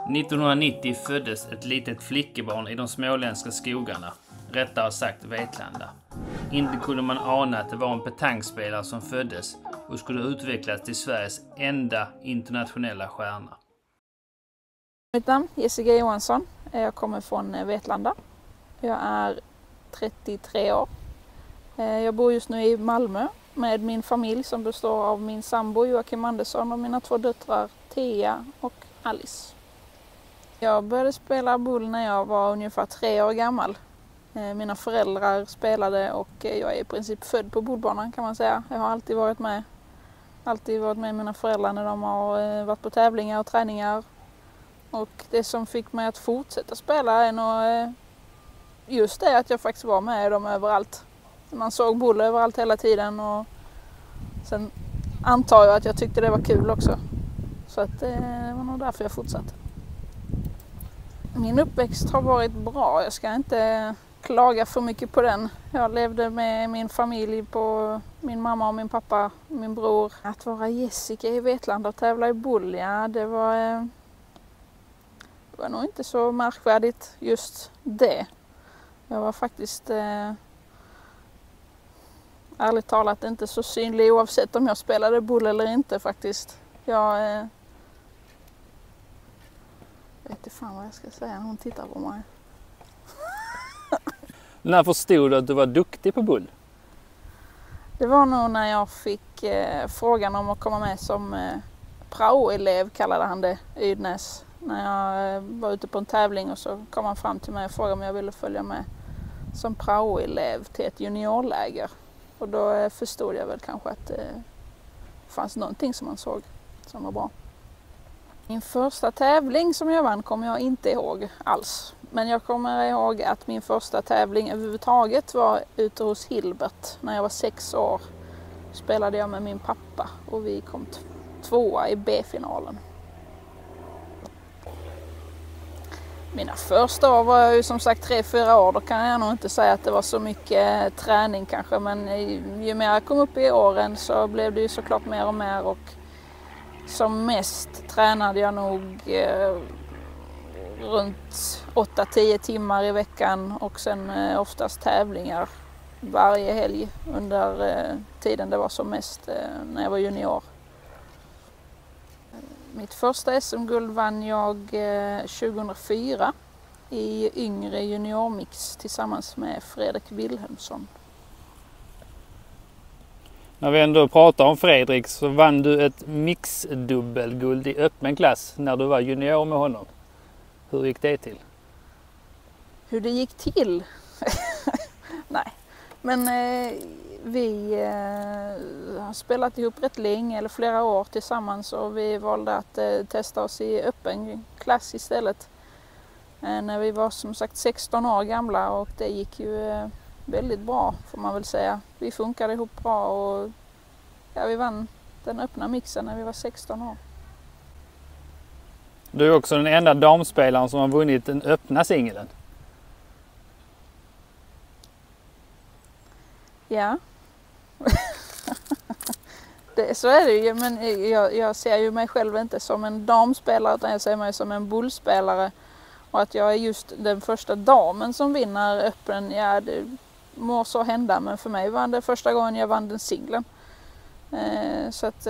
1990 föddes ett litet flickebarn i de småländska skogarna, rättare sagt Vetlanda. Inte kunde man ana att det var en petangspelare som föddes och skulle utvecklas till Sveriges enda internationella stjärna. Mitt namn är Jessica Johansson. Jag kommer från Vetlanda. Jag är 33 år. Jag bor just nu i Malmö med min familj som består av min sambo Joakim Andersson och mina 2 döttrar Thea och Alice. Jag började spela boll när jag var ungefär 3 år gammal. Mina föräldrar spelade och jag är i princip född på bollbanan kan man säga. Jag har alltid varit med mina föräldrar när de har varit på tävlingar och träningar. Och det som fick mig att fortsätta spela är nog just det att jag faktiskt var med dem överallt. Man såg boll överallt hela tiden och sen antar jag att jag tyckte det var kul också. Så att det var nog därför jag fortsatte. Min uppväxt har varit bra, jag ska inte klaga för mycket på den. Jag levde med min familj, på min mamma och min pappa, min bror. Att vara Jessica i Vetlanda och tävla i boll, ja, det var nog inte så märkvärdigt just det. Jag var faktiskt ärligt talat inte så synlig oavsett om jag spelade boll eller inte faktiskt. Jag vet inte fan vad jag ska säga när hon tittar på mig. När förstod du att du var duktig på boll? Det var nog när jag fick frågan om att komma med som prao-elev, kallade han det, Ydnäs. När jag var ute på en tävling och så kom han fram till mig och frågade om jag ville följa med som prao-elev till ett juniorläger. Och då förstod jag väl kanske att det fanns någonting som man såg som var bra. Min första tävling som jag vann kommer jag inte ihåg alls. Men jag kommer ihåg att min första tävling överhuvudtaget var ute hos Hilbert. När jag var 6 år spelade jag med min pappa och vi kom 2:a i B-finalen. Mina första år var jag ju som sagt 3-4 år. Då kan jag nog inte säga att det var så mycket träning kanske. Men ju mer jag kom upp i åren så blev det ju såklart mer och mer. Och som mest tränade jag nog runt 8-10 timmar i veckan. Och sen oftast tävlingar varje helg under tiden det var som mest när jag var junior. Mitt första SM-guld vann jag 2004 i yngre juniormix tillsammans med Fredrik Wilhelmsson. När vi ändå pratar om Fredrik så vann du ett mixdubbelguld i öppen klass när du var junior med honom. Hur gick det till? Hur det gick till? Nej, men vi har spelat ihop rätt länge eller flera år tillsammans och vi valde att testa oss i öppen klass istället. När vi var som sagt 16 år gamla och det gick ju väldigt bra får man väl säga. Vi funkade ihop bra och ja, vi vann den öppna mixen när vi var 16 år. Du är också den enda damspelaren som har vunnit den öppna singeln. Ja. Så är det ju, men jag ser ju mig själv inte som en damspelare utan jag ser mig som en bollspelare. Och att jag är just den första damen som vinner öppen, ja det må så hända, men för mig var det första gången jag vann den singeln. Så att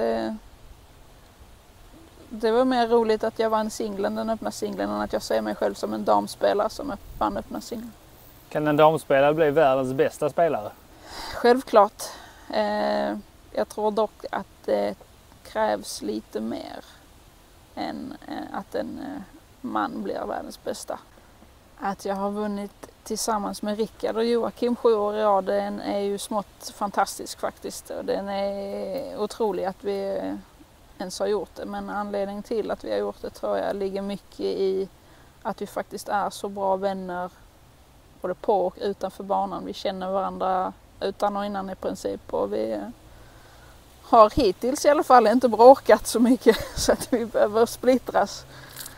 det var mer roligt att jag vann singeln, den öppna singeln, än att jag ser mig själv som en damspelare som vann öppna singeln. Kan en damspelare bli världens bästa spelare? Självklart. Jag tror dock att det krävs lite mer än att en man blir världens bästa. Att jag har vunnit tillsammans med Rickard och Joakim 7 år i rad, den är ju smått fantastisk faktiskt. Och den är otrolig att vi ens har gjort det. Men anledningen till att vi har gjort det tror jag ligger mycket i att vi faktiskt är så bra vänner både på och utanför banan. Vi känner varandra utan och innan i princip och vi har hittills i alla fall inte bråkat så mycket så att vi behöver splittras.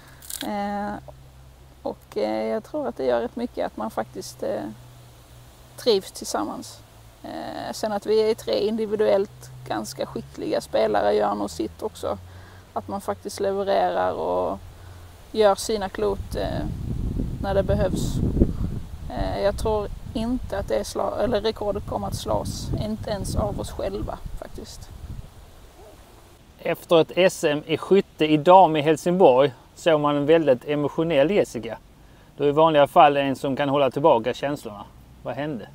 Och jag tror att det gör rätt mycket att man faktiskt trivs tillsammans. Sen att vi är 3 individuellt ganska skickliga spelare gör nog sitt också. Att man faktiskt levererar och gör sina klot när det behövs. Jag tror inte att rekordet kommer att slås, inte ens av oss själva faktiskt. Efter ett SM i skytte i dam i Helsingborg såg man en väldigt emotionell Jessica. Du är i vanliga fall en som kan hålla tillbaka känslorna. Vad hände?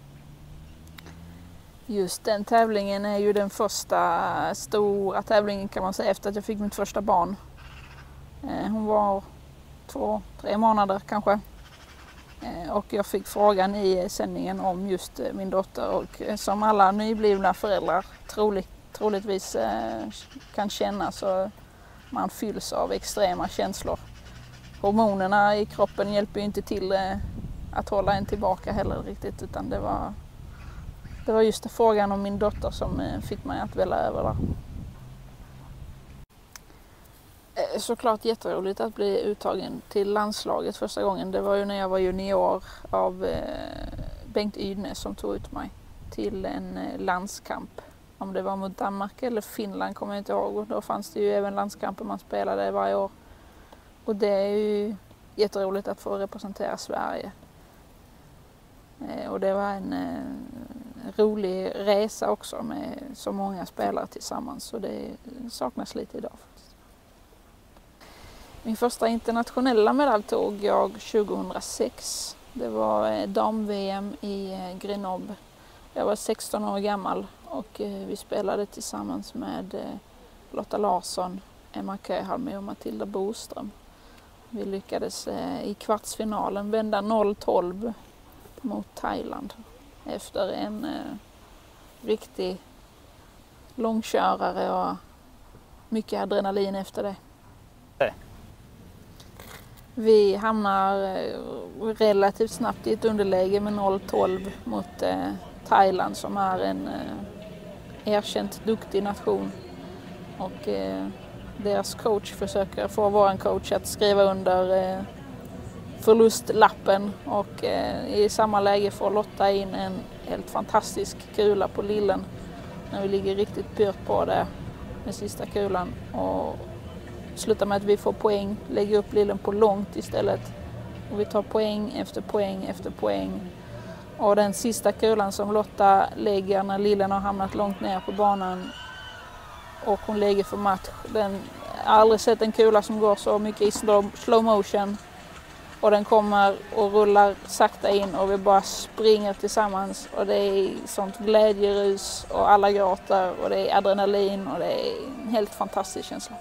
Just den tävlingen är ju den första stora tävlingen kan man säga efter att jag fick mitt första barn. Hon var 2-3 månader kanske. Och jag fick frågan i sändningen om just min dotter och som alla nyblivna föräldrar troligtvis kan känna så man fylls av extrema känslor. Hormonerna i kroppen hjälper ju inte till att hålla en tillbaka heller riktigt utan det var just frågan om min dotter som fick mig att välla över där. Såklart jätteroligt att bli uttagen till landslaget första gången. Det var ju när jag var junior av Bengt Ydnes som tog ut mig till en landskamp. Om det var mot Danmark eller Finland kommer jag inte ihåg. Och då fanns det ju även landskamper man spelade varje år. Och det är ju jätteroligt att få representera Sverige. Och det var en rolig resa också med så många spelare tillsammans. Så det saknas lite idag. Min första internationella medalj tog jag 2006. Det var dam-VM i Grenoble. Jag var 16 år gammal och vi spelade tillsammans med Lotta Larsson, Emma Köhalme och Matilda Boström. Vi lyckades i kvartsfinalen vända 0-12 mot Thailand efter en riktig långkörare och mycket adrenalin efter det. Vi hamnar relativt snabbt i ett underläge med 0-12 mot Thailand som är en erkänt duktig nation. Och deras coach försöker få vår coach att skriva under förlustlappen och i samma läge får Lotta in en helt fantastisk kula på lillen när vi ligger riktigt pyrt på det med sista kulan. Och slutar med att vi får poäng, lägger upp lillen på långt istället. Och vi tar poäng efter poäng efter poäng. Och den sista kulan som Lotta lägger när lillen har hamnat långt ner på banan och hon lägger för match. Jag har aldrig sett en kula som går så mycket i slow motion. Och den kommer och rullar sakta in och vi bara springer tillsammans. Och det är sånt glädjerus och alla gråter och det är adrenalin och det är en helt fantastisk känsla.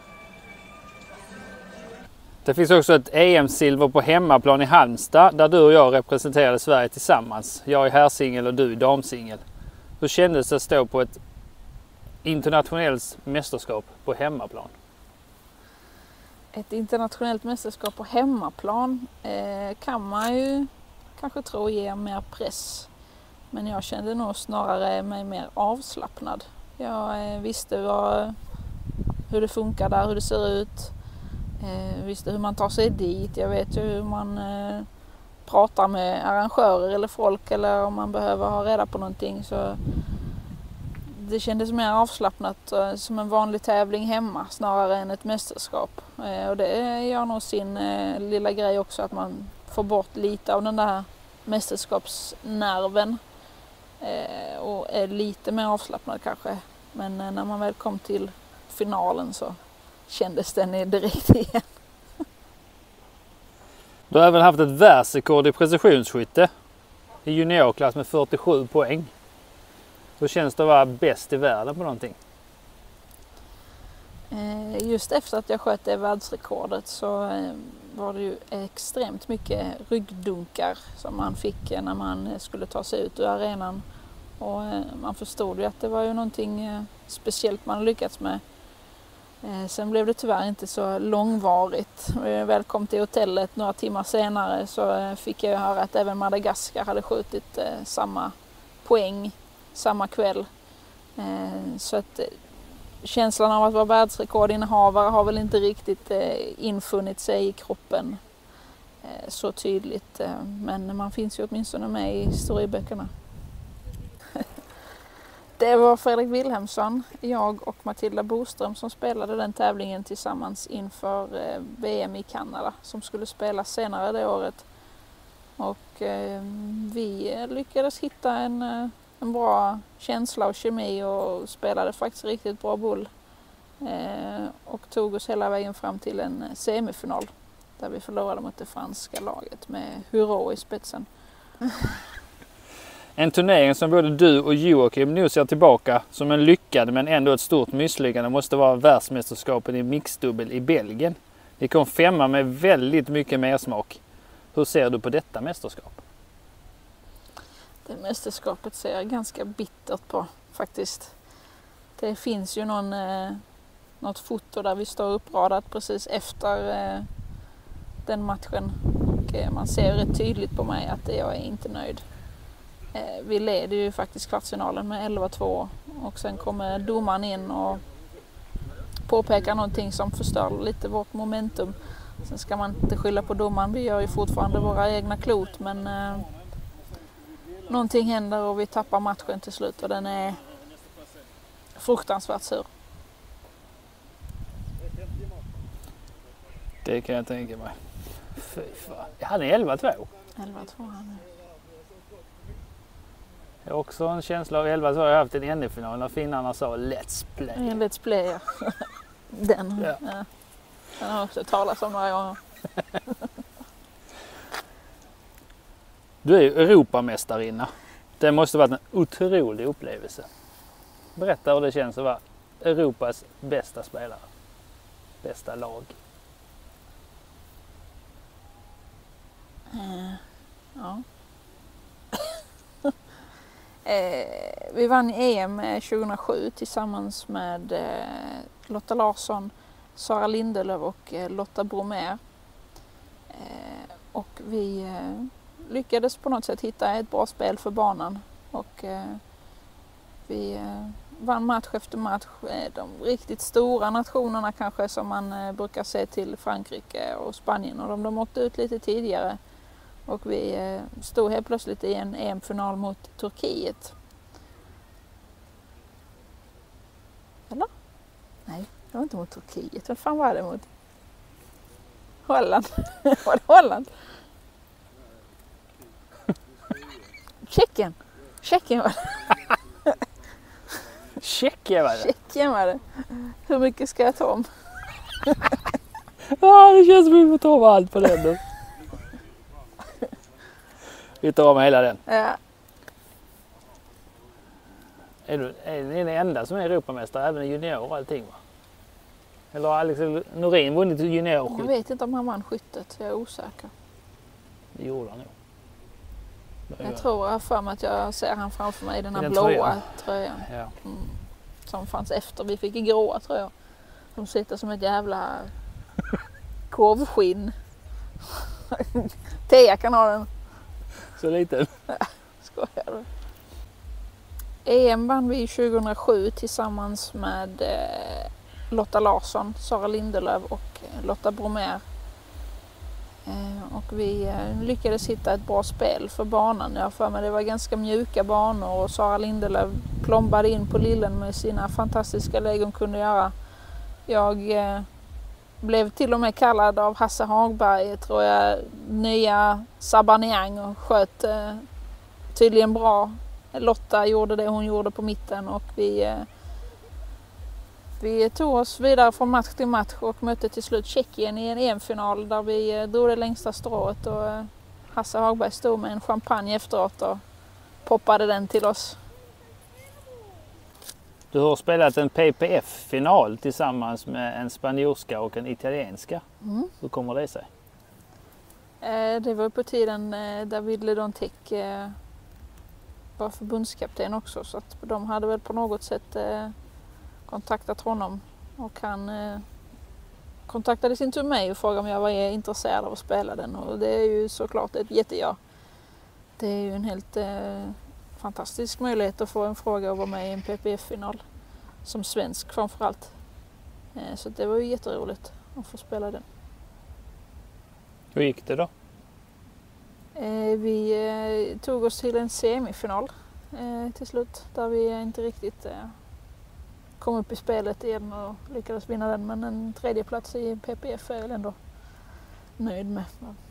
Det finns också ett EM-silver på hemmaplan i Halmstad där du och jag representerade Sverige tillsammans. Jag är herrsingel och du är damsingel. Hur kändes det att stå på ett internationellt mästerskap på hemmaplan? Ett internationellt mästerskap på hemmaplan kan man ju kanske tro ger mer press. Men jag kände nog snarare mig mer avslappnad. Jag visste hur det funkar där, hur det ser ut. Visste hur man tar sig dit. Jag vet ju hur man pratar med arrangörer eller folk eller om man behöver ha reda på någonting. Så det kändes mer avslappnat som en vanlig tävling hemma snarare än ett mästerskap. Och det gör nog sin lilla grej också att man får bort lite av den där mästerskapsnerven och är lite mer avslappnad kanske. Men när man väl kom till finalen så kändes den direkt igen. Du har även haft ett världsrekord i precisionsskytte i juniorklass med 47 poäng. Hur känns det att vara bäst i världen på någonting? Just efter att jag sköt det världsrekordet så var det ju extremt mycket ryggdunkar som man fick när man skulle ta sig ut ur arenan. Och man förstod ju att det var ju någonting speciellt man lyckats med. Sen blev det tyvärr inte så långvarigt. När jag väl kom till hotellet några timmar senare så fick jag höra att även Madagaskar hade skjutit samma poäng samma kväll. Så att känslan av att vara världsrekordinnehavare har väl inte riktigt infunnit sig i kroppen så tydligt. Men man finns ju åtminstone med i historieböckerna. Det var Fredrik Wilhelmsson, jag och Matilda Boström som spelade den tävlingen tillsammans inför VM i Kanada som skulle spelas senare det året. Och vi lyckades hitta en bra känsla och kemi och spelade faktiskt riktigt bra boll. Och tog oss hela vägen fram till en semifinal där vi förlorade mot det franska laget med Hurå i spetsen. En turnering som både du och Joakim nu ser tillbaka som en lyckad men ändå ett stort misslyckande måste vara världsmästerskapen i mixdubbel i Belgien. Ni kom 5 med väldigt mycket mer smak. Hur ser du på detta mästerskap? Det mästerskapet ser jag ganska bittert på faktiskt. Det finns ju något foto där vi står uppradat precis efter den matchen. Och man ser rätt tydligt på mig att jag är inte nöjd. Vi leder ju faktiskt kvartsfinalen med 11-2 och sen kommer domaren in och påpekar någonting som förstör lite vårt momentum. Sen ska man inte skylla på domaren, vi gör ju fortfarande våra egna klot men någonting händer och vi tappar matchen till slut och den är fruktansvärt sur. Det kan jag tänka mig. Fy fan. Han är 11-2. 11-2 här nu. Jag har också en känsla av 11-2. Jag har haft en NE-final när finnarna sa Let's Play. Let's Play, ja. Den. Ja. Ja. Den har också talats om några gånger. Du är ju Europamästarinna. Det måste varit en otrolig upplevelse. Berätta hur det känns att vara Europas bästa spelare. Bästa lag. Ja. Vi vann EM 2007 tillsammans med Lotta Larsson, Sara Lindelöf och Lotta Bromé. Och vi lyckades på något sätt hitta ett bra spel för banan. Och vi vann match efter match. De riktigt stora nationerna kanske som man brukar se till Frankrike och Spanien. Och de åkte ut lite tidigare. Och vi stod helt plötsligt i en EM-final mot Turkiet. Eller? Nej, det var inte mot Turkiet. Vad fan var det mot? Holland. Var det Holland? Tjeckien. Tjeckien var det. Tjeckien var det? Tjeckien var det. Hur mycket ska jag ta om? Ja, det känns som vi får ta om allt på den då. Vi tar om hela den. Ja. Är ni den enda som är Europamästare, även i junior och allting va? Eller har Alex Norin vunnit juniorskytt? Jag vet inte om han vann skyttet, jag är osäker. Det gjorde han nog. Jag tror för mig att jag ser han framför mig i den här den blåa tröjan. Ja. Som fanns efter. Vi fick i gråa tröjor. De sitter som ett jävla korvskinn. Tea kan ha den. Så liten. Skojar du? EM vann vi 2007 tillsammans med Lotta Larsson, Sara Lindelöf och Lotta Bromé. Och vi lyckades hitta ett bra spel för banan. Jag för mig det var ganska mjuka banor och Sara Lindelöf plombade in på lillen med sina fantastiska lägg hon kunde göra. Jag blev till och med kallad av Hasse Hagberg, tror jag, nya Sabaniang och sköt tydligen bra. Lotta gjorde det hon gjorde på mitten och vi tog oss vidare från match till match och mötte till slut Tjeckien i en EM-final där vi drog det längsta strået och Hasse Hagberg stod med en champagne efteråt och poppade den till oss. Du har spelat en PPF-final tillsammans med en spanjorska och en italienska. Hur kommer det sig? Det var på tiden David Ledontek var förbundskapten också så att de hade väl på något sätt kontaktat honom och han kontaktade sin tur mig och frågade om jag var intresserad av att spela den och det är ju såklart ett jätteja. Det är ju en helt fantastisk möjlighet att få en fråga och vara med i en PPF-final som svensk framförallt. Så det var ju jätteroligt att få spela den. Hur gick det då? Vi tog oss till en semifinal till slut. Där vi inte riktigt kom upp i spelet igen och lyckades vinna den. Men en tredje plats i PPF är jag ändå nöjd med.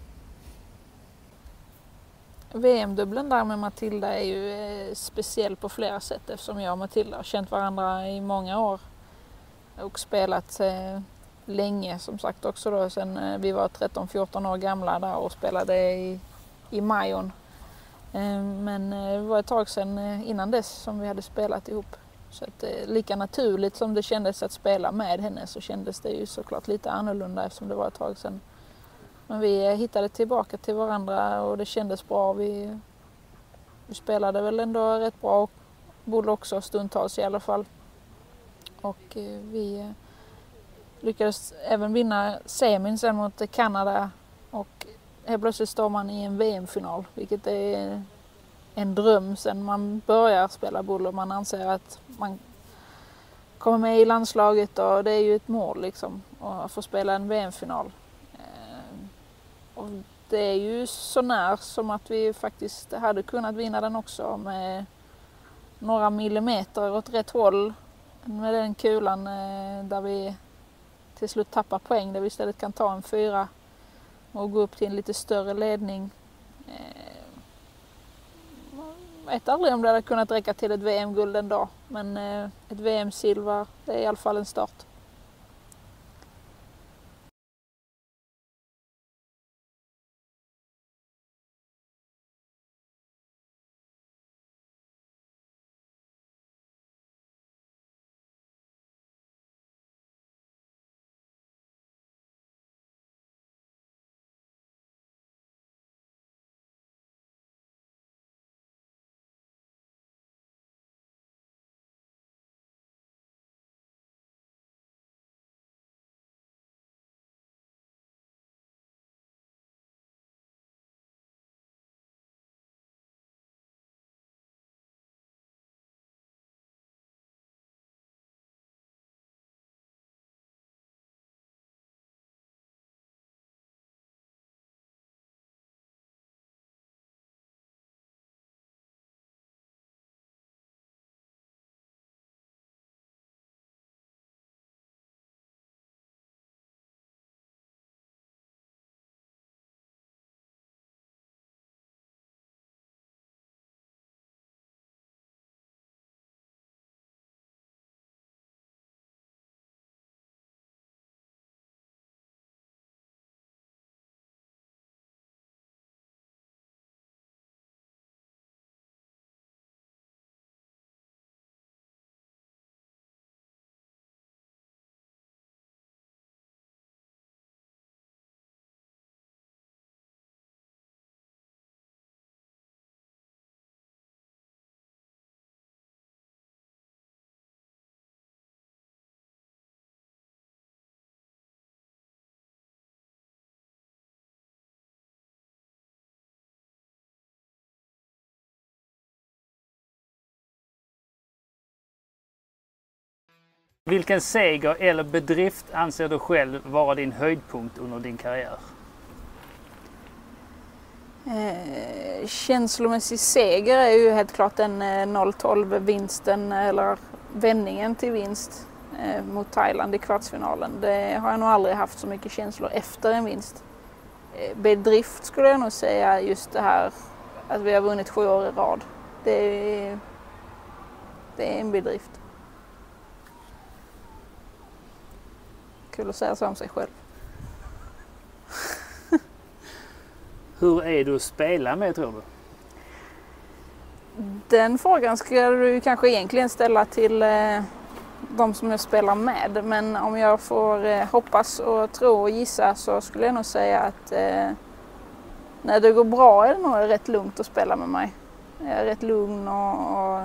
VM-dubbeln där med Matilda är ju speciell på flera sätt eftersom jag och Matilda har känt varandra i många år och spelat länge som sagt också då sen vi var 13-14 år gamla där och spelade i Majon. Men det var ett tag sedan innan dess som vi hade spelat ihop. Så att lika naturligt som det kändes att spela med henne så kändes det ju såklart lite annorlunda eftersom det var ett tag sedan. Men vi hittade tillbaka till varandra och det kändes bra. Vi spelade väl ändå rätt bra, boll också stundtals i alla fall. Och vi lyckades även vinna semin sen mot Kanada och helt plötsligt står man i en VM-final, vilket är en dröm sen man börjar spela boll och man anser att man kommer med i landslaget och det är ju ett mål liksom att få spela en VM-final. Och det är ju så när som att vi faktiskt hade kunnat vinna den också med några millimeter åt rätt håll med den kulan där vi till slut tappar poäng där vi istället kan ta en 4 och gå upp till en lite större ledning. Jag vet aldrig om det hade kunnat räcka till ett VM-guld en dag, men ett VM-silver det är i alla fall en start. Vilken seger eller bedrift anser du själv vara din höjdpunkt under din karriär? Känslomässig seger är ju helt klart den 0-12 vinsten eller vändningen till vinst mot Thailand i kvartsfinalen. Det har jag nog aldrig haft så mycket känslor efter en vinst. Bedrift skulle jag nog säga just det här att vi har vunnit 7 år i rad. Det är en bedrift. Kul att säga så om sig själv. Hur är du att spela med tror du? Den frågan ska du kanske egentligen ställa till de som jag spelar med. Men om jag får hoppas och tro och gissa så skulle jag nog säga att när det går bra är det nog rätt lugnt att spela med mig. Jag är rätt lugn och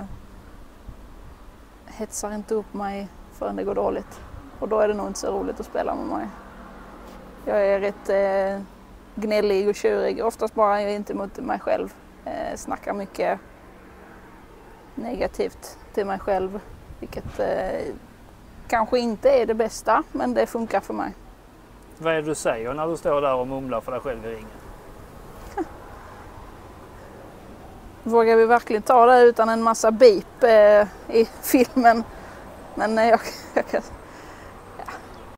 hetsar inte upp mig förrän det går dåligt. Och då är det nog inte så roligt att spela med mig. Jag är rätt gnällig och tjurig. Oftast bara jag inte mot mig själv. Snackar mycket negativt till mig själv. Vilket kanske inte är det bästa, men det funkar för mig. Vad är det du säger när du står där och mumlar för dig själv i ringen? vågar vi verkligen ta det utan en massa beep i filmen. Men jag kan... Ja.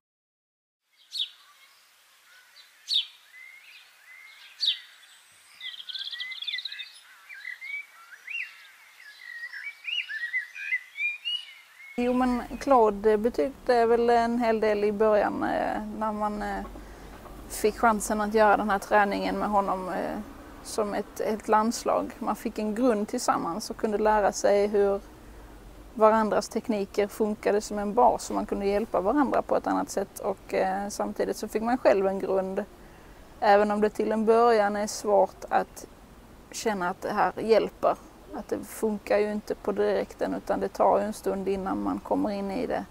Jo, men Claude betydde väl en hel del i början när man fick chansen att göra den här träningen med honom som ett landslag. Man fick en grund tillsammans och kunde lära sig hur varandras tekniker funkade som en bas och man kunde hjälpa varandra på ett annat sätt. Och samtidigt så fick man själv en grund. Även om det till en början är svårt att känna att det här hjälper. Att det funkar ju inte på direkten utan det tar ju en stund innan man kommer in i det.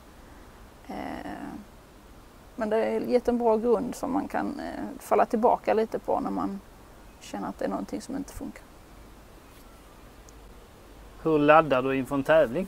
Men det har gett en bra grund som man kan falla tillbaka lite på när man känner att det är någonting som inte funkar. Hur laddar du inför en tävling?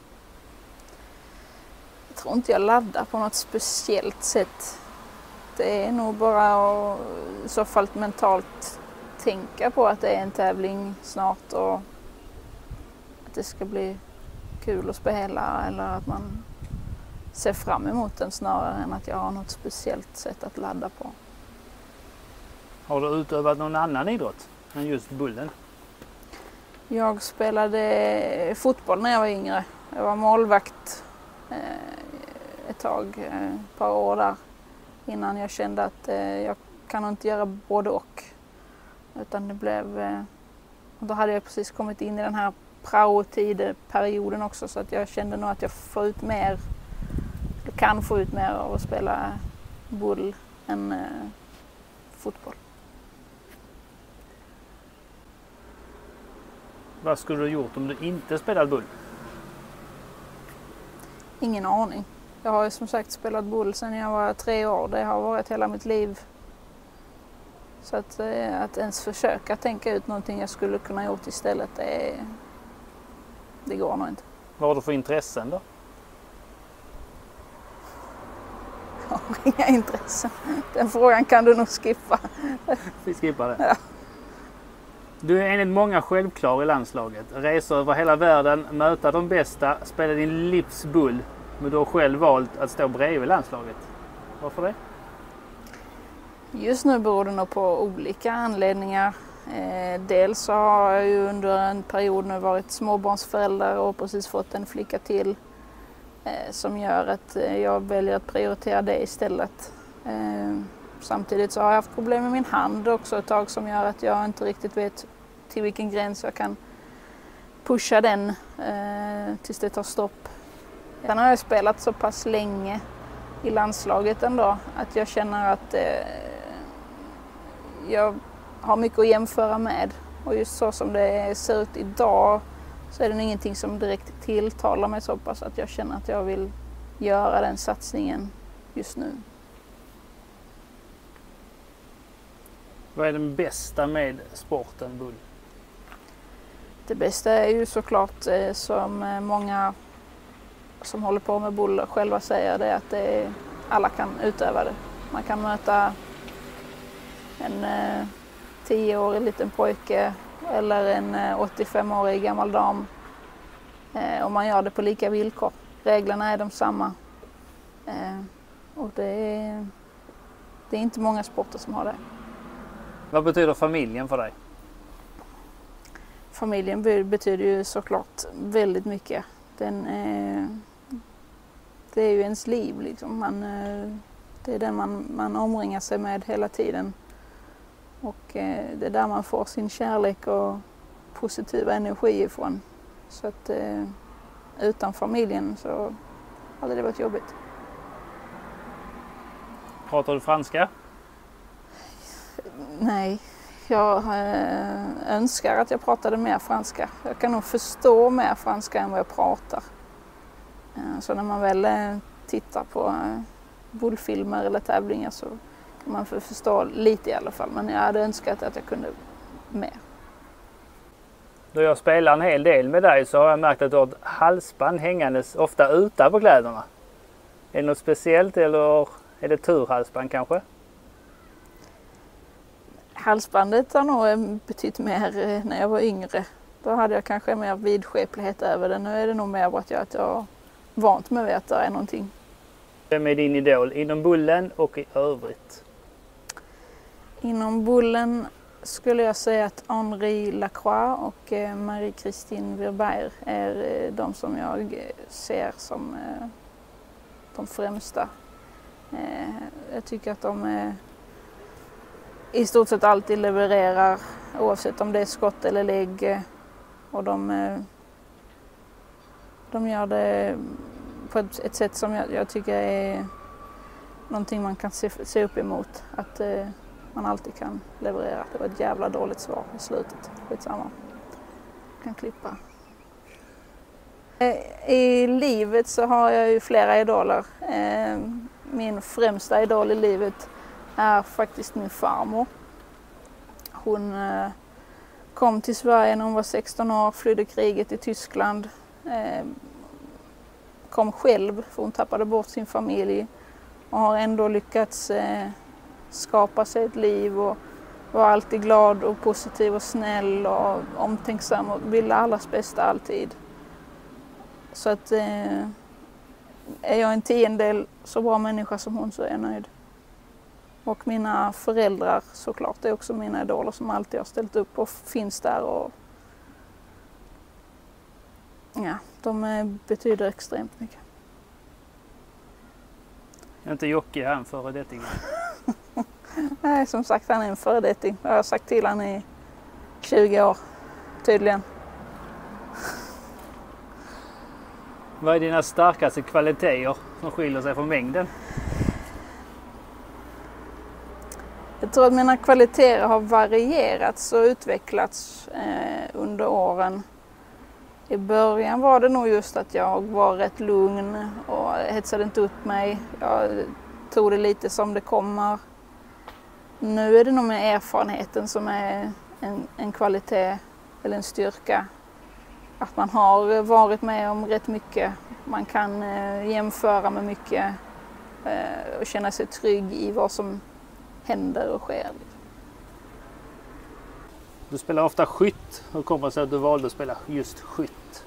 Jag tror inte jag laddar på något speciellt sätt. Det är nog bara att i så fall mentalt tänka på att det är en tävling snart och att det ska bli kul att spela eller att man ser fram emot den snarare än att jag har något speciellt sätt att ladda på. Har du utövat någon annan idrott än just bullen? Jag spelade fotboll när jag var yngre. Jag var målvakt ett tag, ett par år där innan jag kände att jag kan inte göra både och. Utan det blev, då hade jag precis kommit in i den här prao-tid-perioden också så att jag kände nog att jag får ut mer, kan få ut mer av att spela boll än fotboll. Vad skulle du gjort om du inte spelade boll? Ingen aning. Jag har ju som sagt spelat boll sedan jag var 3 år. Det har varit hela mitt liv. Så att ens försöka tänka ut någonting jag skulle kunna gjort istället, det går nog inte. Vad har du för intressen då? Jag har inga intressen. Den frågan kan du nog skippa. Vi skippar det. Ja. Du är enligt många självklar i landslaget. Resa över hela världen, möta de bästa, spela din livs bull. Men du har själv valt att stå bredvid landslaget. Varför det? Just nu beror det nog på olika anledningar. Dels så har jag ju under en period nu varit småbarnsförälder och precis fått en flicka till. Som gör att jag väljer att prioritera det istället. Samtidigt så har jag haft problem med min hand också ett tag som gör att jag inte riktigt vet till vilken gräns jag kan pusha den tills det tar stopp. Sen har jag spelat så pass länge i landslaget ändå att jag känner att jag har mycket att jämföra med. Och just så som det ser ut idag så är det ingenting som direkt tilltalar mig så pass att jag känner att jag vill göra den satsningen just nu. Vad är den bästa med sporten bull? Det bästa är ju såklart som många som håller på med bull själva säger det att alla kan utöva det. Man kan möta en 10-årig liten pojke eller en 85-årig gammal dam och man gör det på lika villkor. Reglerna är de samma och det är inte många sporter som har det. Vad betyder familjen för dig? Familjen betyder ju såklart väldigt mycket. Det är ju ens liv liksom. Det är den man omringar sig med hela tiden. Och det är där man får sin kärlek och positiva energi ifrån. Så att utan familjen så hade det varit jobbigt. Pratar du franska? Nej, jag önskar att jag pratade mer franska. Jag kan nog förstå mer franska än vad jag pratar. Så när man väl tittar på bullfilmer eller tävlingar så kan man förstå lite i alla fall. Men jag hade önskat att jag kunde mer. Då jag spelar en hel del med dig så har jag märkt att du har ett halsband hängandes ofta utanpå kläderna. Är det något speciellt eller är det turhalsband kanske? Halsbandet har nog betytt mer när jag var yngre. Då hade jag kanske mer vidskeplighet över det. Nu är det nog mer bara att jag har vant mig vid att det är någonting. Vem är din idol inom bullen och i övrigt? Inom bullen skulle jag säga att Henri Lacroix och Marie-Christine Virbair är de som jag ser som de främsta. Jag tycker att de i stort sett alltid levererar oavsett om det är skott eller lägg. Och de gör det på ett sätt som jag tycker är någonting man kan se upp emot. Att man alltid kan leverera. Det var ett jävla dåligt svar i slutet. Skitsamma. Kan klippa. I livet så har jag ju flera idoler. Min främsta idol i livet är faktiskt min farmor. Hon kom till Sverige när hon var 16 år, flydde kriget i Tyskland. Kom själv för hon tappade bort sin familj och har ändå lyckats skapa sig ett liv och var alltid glad och positiv och snäll och omtänksam och ville allas bästa alltid. Så att är jag en tiondel så bra människa som hon så är jag nöjd. Och mina föräldrar såklart är också mina idoler som alltid har ställt upp och finns där. Och ja, de betyder extremt mycket. Är inte Jocke här en föredetting? Nej, som sagt han är en föredetting. Jag har sagt till han i 20 år, tydligen. Vad är dina starkaste kvaliteter som skiljer sig från mängden? Jag tror att mina kvaliteter har varierats och utvecklats under åren. I början var det nog just att jag var rätt lugn och hetsade inte upp mig. Jag tog det lite som det kommer. Nu är det nog med erfarenheten som är en kvalitet eller en styrka. Att man har varit med om rätt mycket. Man kan jämföra med mycket och känna sig trygg i vad som händer och sker. Du spelar ofta skytt. Hur kommer det sig att du valde att spela just skytt?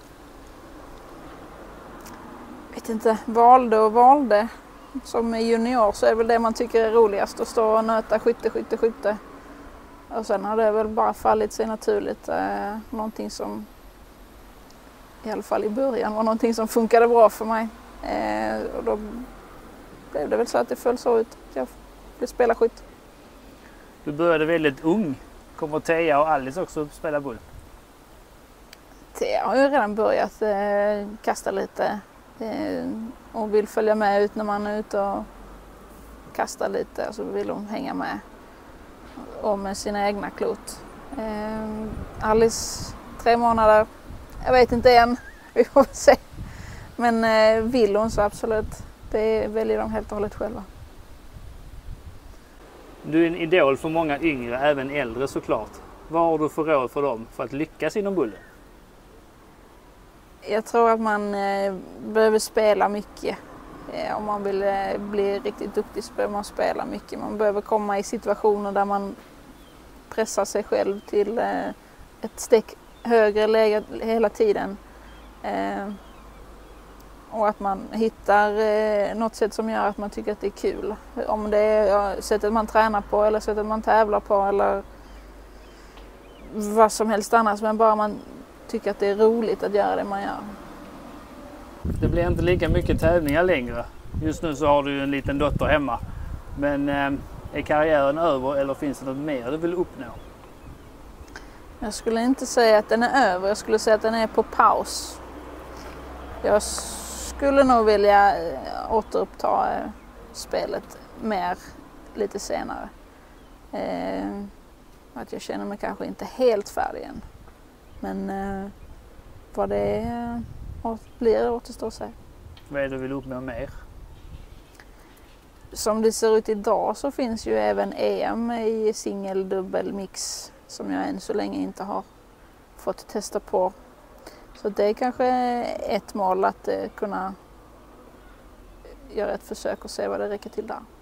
Jag vet inte, valde och valde. Som junior så är det väl det man tycker är roligast att stå och nöta skytte. Och sen har det väl bara fallit sig naturligt. Någonting som i alla fall i början var någonting som funkade bra för mig. Och då blev det väl så att det föll så ut att jag blev spela skytt. Du började väldigt ung. Kommer Thea och Alice också spela bull? Thea har ju redan börjat kasta lite och vill följa med ut när man är ute och kastar lite. Så vill hon hänga med och med sina egna klot. Alice 3 månader. Jag vet inte än. Vi får se. Men vill hon så absolut. Det väljer de helt och hållet själva. Du är en idol för många yngre, även äldre såklart. Vad har du för råd för dem för att lyckas inom bullen? Jag tror att man behöver spela mycket. Om man vill bli riktigt duktig så behöver man spela mycket. Man behöver komma i situationer där man pressar sig själv till ett steg högre läge hela tiden. Och att man hittar något sätt som gör att man tycker att det är kul. Om det är sättet man tränar på eller sättet man tävlar på eller vad som helst annars. Men bara man tycker att det är roligt att göra det man gör. Det blir inte lika mycket tävlingar längre. Just nu så har du en liten dotter hemma. Men är karriären över eller finns det något mer du vill uppnå? Jag skulle inte säga att den är över. Jag skulle säga att den är på paus. Jag skulle nog vilja återuppta spelet mer lite senare. Att jag känner mig kanske inte helt färdig än. Men vad det blir återstår sig. Vad är det du vill uppnå mer? Som det ser ut idag så finns ju även EM i singel, dubbel, mix som jag än så länge inte har fått testa på. Så det är kanske ett mål att kunna göra ett försök och se vad det räcker till där.